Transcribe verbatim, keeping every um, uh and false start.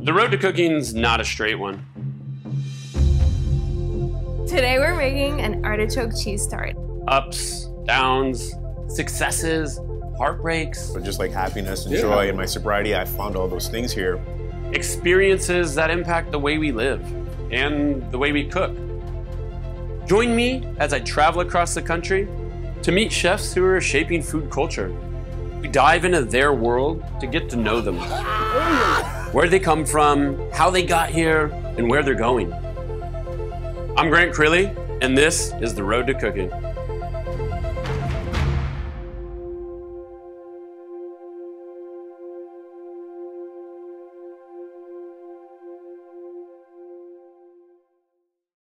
The road to cooking's not a straight one. Today we're making an artichoke cheese tart. Ups, downs, successes, heartbreaks. But just like happiness and Yeah. joy in my sobriety, I found all those things here. Experiences that impact the way we live and the way we cook. Join me as I travel across the country to meet chefs who are shaping food culture. We dive into their world to get to know them. Where they come from, how they got here, and where they're going. I'm Grant Crilly, and this is The Road to Cooking.